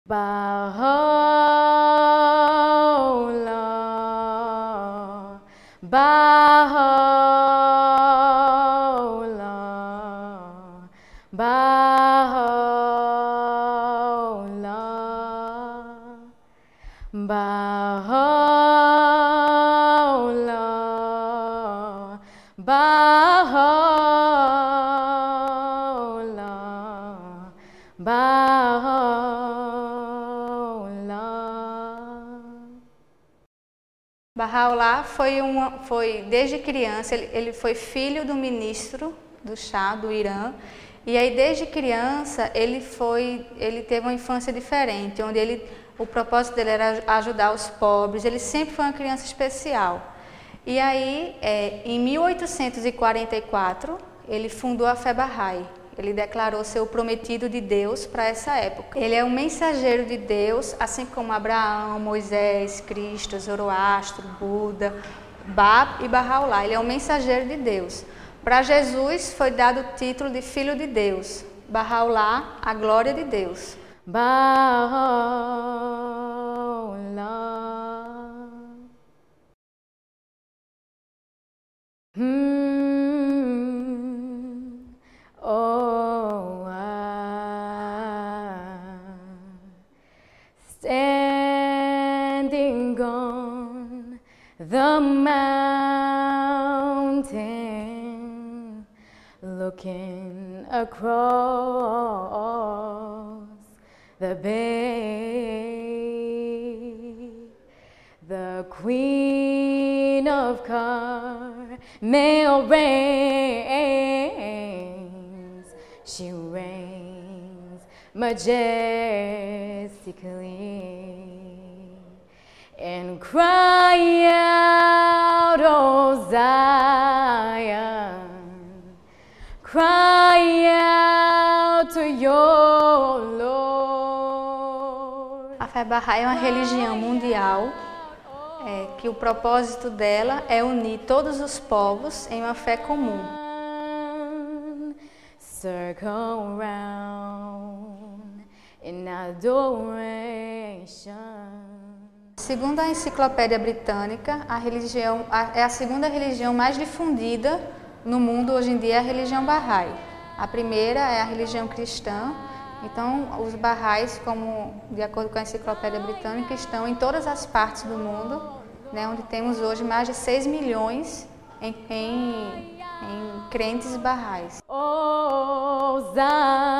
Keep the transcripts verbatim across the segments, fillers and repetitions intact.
Baha'u'llah, Baha'u'llah, Baha'u'llah, Baha'u'llah, Baha'u'llah, Baha'u'llah. Baha'u'llah foi, uma, foi, desde criança, ele, ele foi filho do ministro do Shah, do Irã, e aí desde criança ele, foi, ele teve uma infância diferente, onde ele, o propósito dele era ajudar os pobres, ele sempre foi uma criança especial. E aí, é, em mil oitocentos e quarenta e quatro, ele fundou a fé Bahá'í. Ele declarou ser o prometido de Deus para essa época. Ele é um mensageiro de Deus, assim como Abraão, Moisés, Cristo, Zoroastro, Buda, Bab e Baha'u'llah. Ele é um mensageiro de Deus. Para Jesus foi dado o título de Filho de Deus. Baha'u'llah, a glória de Deus. Baha'u'llah. Hmm. Oh, I'm standing on the mountain, looking across the bay. The Queen of Carmel reigns, she reigns majestically, and cry out, O Zion, cry out to your Lord. A fé Bahá'í é uma religião mundial. É, que o propósito dela é unir todos os povos em uma fé comum. Circle round in adoration. Segundo a Enciclopédia Britânica, a religião a, é a segunda religião mais difundida no mundo hoje em dia, é a religião Bahá'í. A primeira é a religião cristã. Então, os Bahá'ís, como de acordo com a Enciclopédia Britânica, estão em todas as partes do mundo, né, onde temos hoje mais de seis milhões em, em, em crentes Bahá'ís. Oh, Zion,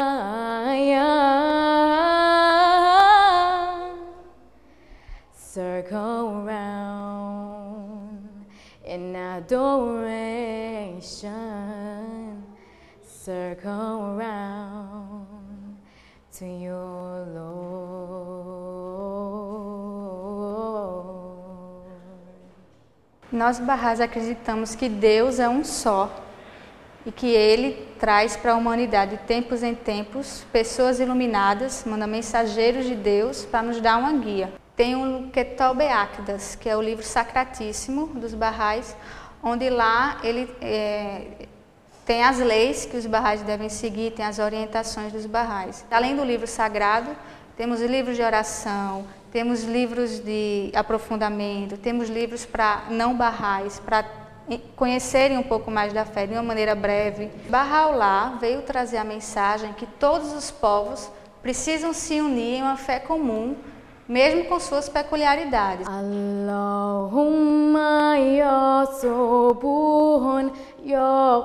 circle round in adoration, circle round to your Lord. Nós Bahá'ís acreditamos que Deus é um só e que Ele traz para a humanidade de tempos em tempos pessoas iluminadas, manda mensageiros de Deus para nos dar uma guia. Tem o Kitab al-Aqdas, que é o livro sacratíssimo dos Bahá'ís, onde lá ele é, tem as leis que os Bahá'ís devem seguir, tem as orientações dos Bahá'ís. Além do livro sagrado, temos livros de oração, temos livros de aprofundamento, temos livros para não Bahá'ís, para conhecerem um pouco mais da fé de uma maneira breve. Baha'u'llah veio trazer a mensagem que todos os povos precisam se unir em uma fé comum, mesmo com suas peculiaridades. Allahumma ya subuhun ya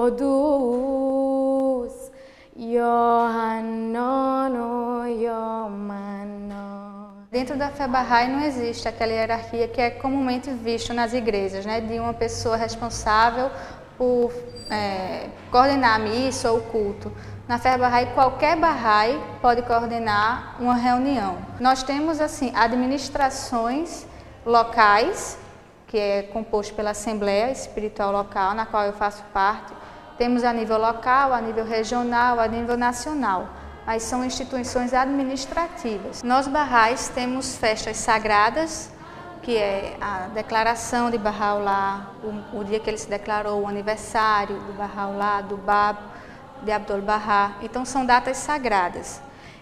qudus ya hannanu ya mannan. Dentro da fé Bahá'í não existe aquela hierarquia que é comumente vista nas igrejas, né, de uma pessoa responsável por é, coordenar a missa ou o culto. Na fé Bahá'í, qualquer Bahá'í pode coordenar uma reunião. Nós temos assim administrações locais, que é composto pela Assembleia Espiritual Local, na qual eu faço parte. Temos a nível local, a nível regional, a nível nacional. Mas são instituições administrativas. Nós Bahá'ís temos festas sagradas, que é a declaração de Baha'u'llah, o, o dia que ele se declarou, o aniversário do Baha'u'llah, do Bab, de Abdul-Bahá. Então são datas sagradas.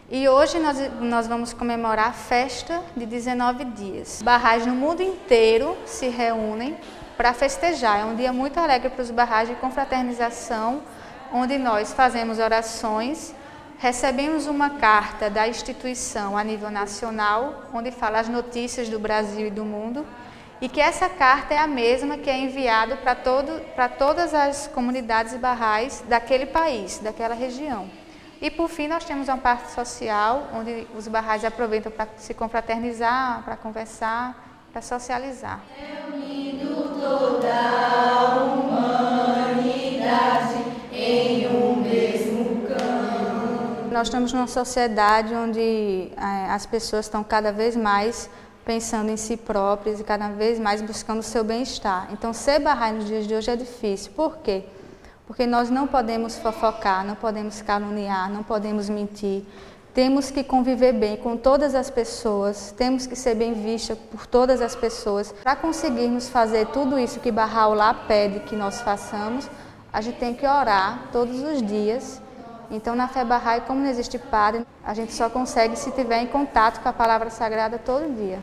E hoje nós, nós vamos comemorar a festa de dezenove dias. Bahais no mundo inteiro se reúnem para festejar. É um dia muito alegre para os Bahais de confraternização, onde nós fazemos orações, recebemos uma carta da instituição a nível nacional, onde fala as notícias do Brasil e do mundo, e que essa carta é a mesma que é enviada para todo, para todas as comunidades Bahais daquele país, daquela região. E por fim nós temos uma parte social, onde os Bahais aproveitam para se confraternizar, para conversar, para socializar. Reunindo toda a humanidade em um mesmo campo. Nós estamos numa sociedade onde é, as pessoas estão cada vez mais pensando em si próprias e cada vez mais buscando o seu bem-estar. Então ser Bahai nos dias de hoje é difícil. Por quê? Porque nós não podemos fofocar, não podemos caluniar, não podemos mentir. Temos que conviver bem com todas as pessoas, temos que ser bem vista por todas as pessoas. Para conseguirmos fazer tudo isso que Bahá'u'lláh pede que nós façamos, a gente tem que orar todos os dias. Então, na fé Bahá'í, como não existe padre, a gente só consegue se tiver em contato com a palavra sagrada todo dia.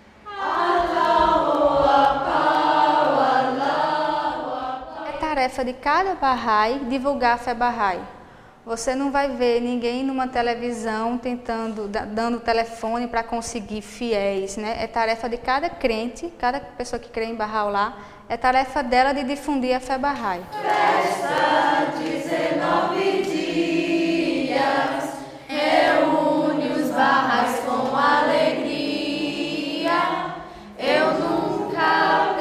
É tarefa de cada Bahá'í divulgar a fé Bahá'í. Você não vai ver ninguém numa televisão tentando, dando telefone para conseguir fiéis, né? É tarefa de cada crente, cada pessoa que crê em Bahá'u'lláh, é tarefa dela de difundir a fé Bahá'í. Festa dezenove dias, reúne os Bahais com alegria. Eu nunca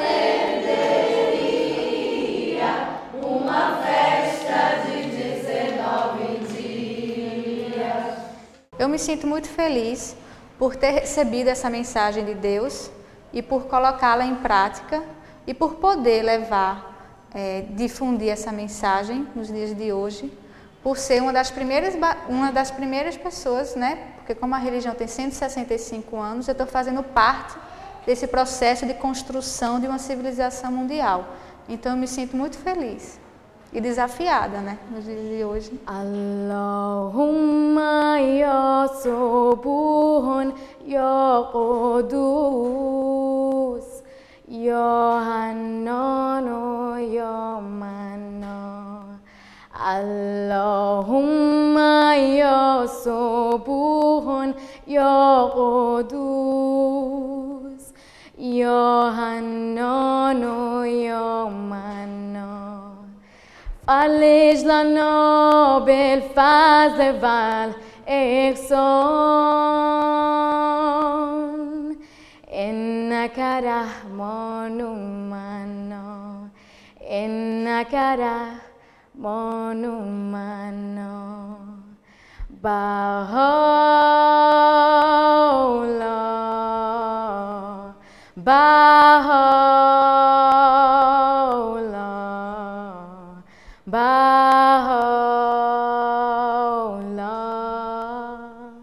perderia uma festa de dezenove dias. Eu me sinto muito feliz por ter recebido essa mensagem de Deus e por colocá-la em prática e por poder levar, é, difundir essa mensagem nos dias de hoje, por ser uma das primeiras, uma das primeiras pessoas, né? Porque como a religião tem cento e sessenta e cinco anos, eu estou fazendo parte desse processo de construção de uma civilização mundial. Então eu me sinto muito feliz e desafiada, né, nos dias de hoje. Allahumma ya subuhun ya qudus ya hannanu ya mannan. Allahumma ya subuhun ya qudus ya hannanu ya mannan. فلج لنا بالفضل والإحسان إنك رحمن منان إنك رحمن منان Bahá'u'lláh Bahá'u'lláh Bahá'u'lláh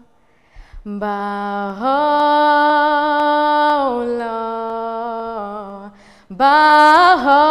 Bahá'u'lláh Bahá'u'lláh